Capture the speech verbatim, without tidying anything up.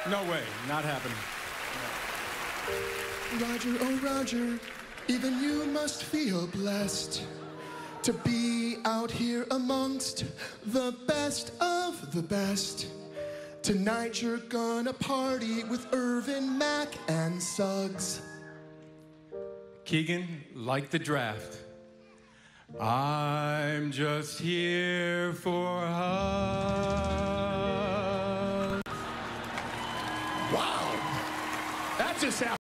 No way, not happening. Roger, oh Roger, even you must feel blessed to be out here amongst the best of the best. Tonight you're gonna party with Irvin, Mac, and Suggs. Keegan, like the draft, I'm just here for hugs.